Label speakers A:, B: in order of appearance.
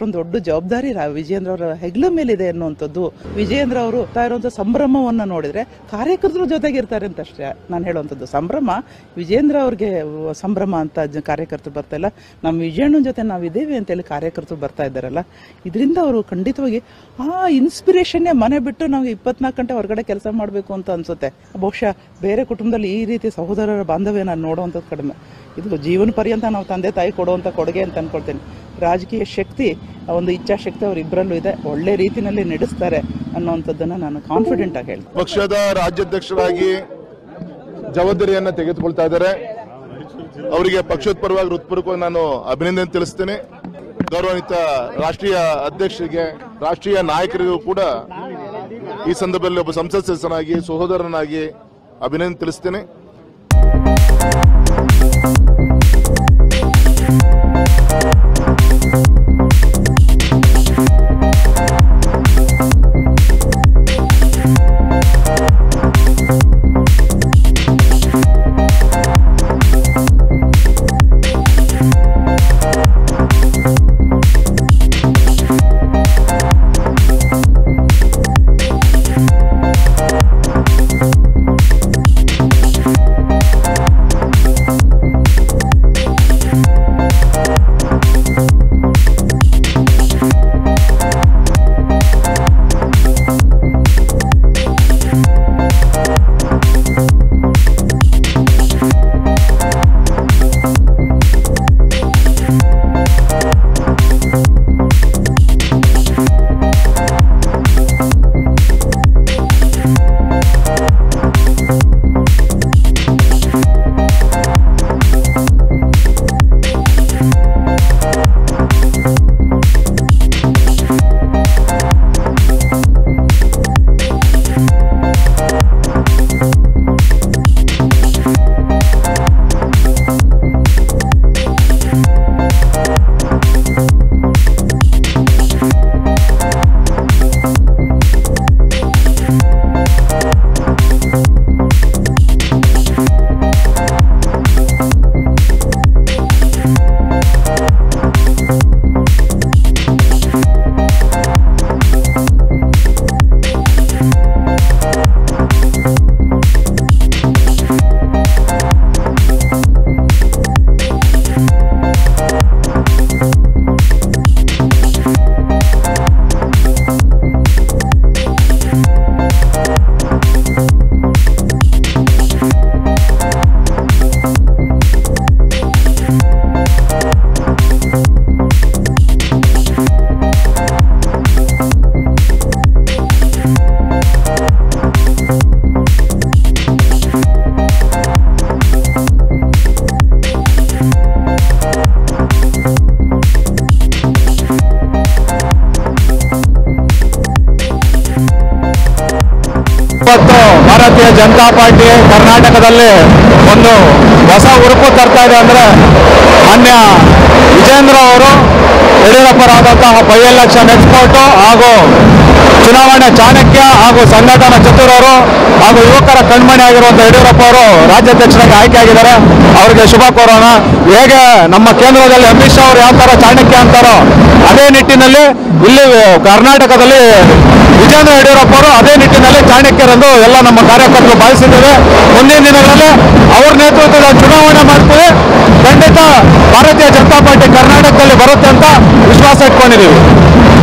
A: ಅಷ್ಟೊಂದು ದೊಡ್ಡ ಜವಾಬ್ದಾರಿ ವಿಜಯೇಂದ್ರ ಅವರ ಹೆಗ್ಲ ಮೇಲಿದೆ ಅನ್ನುವಂಥದ್ದು. ವಿಜಯೇಂದ್ರ ಅವರು ಇರುವಂಥ ಸಂಭ್ರಮವನ್ನು ನೋಡಿದ್ರೆ ಕಾರ್ಯಕರ್ತರ ಜೊತೆಗೆ ಇರ್ತಾರೆ ಅಂತ ಅಷ್ಟೇ ನಾನು ಹೇಳುವಂಥದ್ದು. ಸಂಭ್ರಮ ವಿಜಯೇಂದ್ರ ಅವ್ರಿಗೆ ಸಂಭ್ರಮ ಅಂತ ಕಾರ್ಯಕರ್ತರು ಬರ್ತಾ ಇಲ್ಲ, ನಮ್ಮ ವಿಜಯಣ್ಣನ ಜೊತೆ ನಾವಿದ್ದೇವೆ ಅಂತೇಳಿ ಕಾರ್ಯಕರ್ತರು ಬರ್ತಾ ಇದ್ದಾರಲ್ಲ, ಇದರಿಂದ ಅವರು ಖಂಡಿತವಾಗಿ ಇನ್ಸ್ಪಿರೇಷನ್ನೇ ಮನೆ ಬಿಟ್ಟು ನಾವು 24 ಗಂಟೆ ಹೊರಗಡೆ ಕೆಲಸ ಮಾಡಬೇಕು ಅಂತ ಅನ್ಸುತ್ತೆ. ಬಹುಶಃ ಬೇರೆ ಕುಟುಂಬದಲ್ಲಿ ಈ ರೀತಿ ಸಹೋದರರ ಬಾಂಧವ್ಯ ನಾನು ನೋಡುವಂಥದ್ದು ಕಡಿಮೆ. ಇದು ಜೀವನ ಪರ್ಯಂತ ನಾವು ತಂದೆ ತಾಯಿ ಕೊಡುವಂಥ ಕೊಡುಗೆ ಅಂತ ಅನ್ಕೊಳ್ತೇನೆ. ರಾಜಕೀಯ ಶಕ್ತಿ, ಒಂದು ಇಚ್ಛಾಶಕ್ತಿ ಅವರಿಬ್ಬರಲ್ಲೂ ಇದೆ, ಒಳ್ಳೆ ರೀತಿಯಲ್ಲಿ ನಡೆಸ್ತಾರೆ ಅನ್ನುವಂಥದ್ದನ್ನು ನಾನು ಕಾನ್ಫಿಡೆಂಟ್ ಆಗಿ ಹೇಳ್ತೀನಿ.
B: ಪಕ್ಷದ ರಾಜ್ಯಾಧ್ಯಕ್ಷರಾಗಿ ಜವಾಬ್ದಾರಿಯನ್ನು ತೆಗೆದುಕೊಳ್ತಾ ಇದ್ದಾರೆ. ಅವರಿಗೆ ಪಕ್ಷದ ಪರವಾಗಿ ಹೃತ್ಪೂರ್ವಕವಾಗಿ ನಾನು ಅಭಿನಂದನೆ ತಿಳಿಸ್ತೇನೆ. ಗೌರವಾನ್ವಿತ ರಾಷ್ಟ್ರೀಯ ಅಧ್ಯಕ್ಷರಿಗೆ, ರಾಷ್ಟ್ರೀಯ ನಾಯಕರಿಗೂ ಕೂಡ ಈ ಸಂದರ್ಭದಲ್ಲಿ ಒಬ್ಬ ಸಂಸತ್ ಸದಸ್ಯನಾಗಿ, ಸಹೋದರನಾಗಿ ಅಭಿನಂದನೆ ತಿಳಿಸ್ತೇನೆ.
C: ಭಾರತೀಯ ಜನತಾ ಪಾರ್ಟಿ ಕರ್ನಾಟಕದಲ್ಲಿ ಒಂದು ಹೊಸ ಉರುಪು ತರ್ತಾ ಇದೆ ಅಂದರೆ ಮಾನ್ಯ ವಿಜಯೇಂದ್ರ ಅವರು ಯಡಿಯೂರಪ್ಪರಾದಂತಹ ಬೈ ಎಲೆಕ್ಷನ್ ಎಕ್ಸ್ಪರ್ಟು ಹಾಗೂ ಚುನಾವಣೆ ಚಾಣಕ್ಯ ಹಾಗೂ ಸಂಘಟನಾ ಚತುರರು ಹಾಗೂ ಯುವಕರ ಕಣ್ಮಣಿ ಆಗಿರುವಂಥ ಯಡಿಯೂರಪ್ಪ ಅವರು ರಾಜ್ಯಾಧ್ಯಕ್ಷರಾಗಿ ಆಯ್ಕೆಯಾಗಿದ್ದಾರೆ. ಅವರಿಗೆ ಶುಭ ಕೋರೋಣ. ಹೇಗೆ ನಮ್ಮ ಕೇಂದ್ರದಲ್ಲಿ ಅಮಿತ್ ಶಾ ಅವರು ಯಾವ ಥರ ಚಾಣಕ್ಯ ಅಂತಾರೋ ಅದೇ ನಿಟ್ಟಿನಲ್ಲಿ ಇಲ್ಲಿ ಕರ್ನಾಟಕದಲ್ಲಿ ವಿಜಯೇಂದ್ರ ಯಡಿಯೂರಪ್ಪ ಅವರು ಅದೇ ನಿಟ್ಟಿನಲ್ಲಿ ಚಾಣಕ್ಯರೆಂದು ಎಲ್ಲ ನಮ್ಮ ಕಾರ್ಯಕರ್ತರು ಭಾವಿಸಿದ್ದೇವೆ. ಮುಂದಿನ ದಿನಗಳಲ್ಲಿ ಅವ್ರ ನೇತೃತ್ವದ ಚುನಾವಣೆ ಮಾಡ್ತೀವಿ. ಖಂಡಿತ ಭಾರತೀಯ ಜನತಾ ಪಾರ್ಟಿ ಕರ್ನಾಟಕದಲ್ಲಿ ಬರುತ್ತೆ ಅಂತ ವಿಶ್ವಾಸ ಇಟ್ಕೊಂಡಿದ್ದೀವಿ.